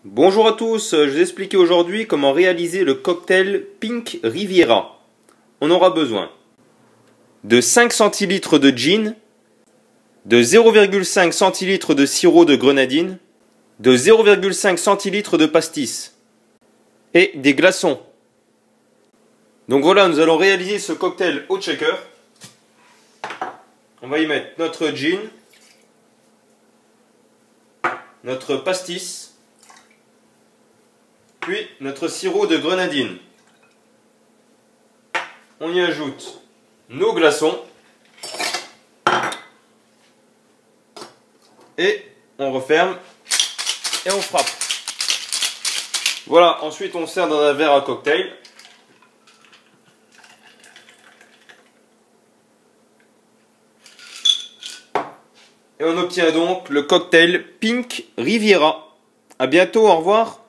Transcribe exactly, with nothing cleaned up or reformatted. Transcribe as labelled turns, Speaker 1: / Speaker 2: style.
Speaker 1: Bonjour à tous, je vais vous expliquer aujourd'hui comment réaliser le cocktail Pink Riviera. On aura besoin de cinq centilitres de gin, de zéro virgule cinq centilitres de sirop de grenadine, de zéro virgule cinq centilitres de pastis et des glaçons. Donc voilà, nous allons réaliser ce cocktail au shaker. On va y mettre notre gin, notre pastis, puis notre sirop de grenadine. On y ajoute nos glaçons et on referme et on frappe. Voilà, ensuite on sert dans un verre à cocktail. Et on obtient donc le cocktail Pink Riviera. A bientôt, au revoir.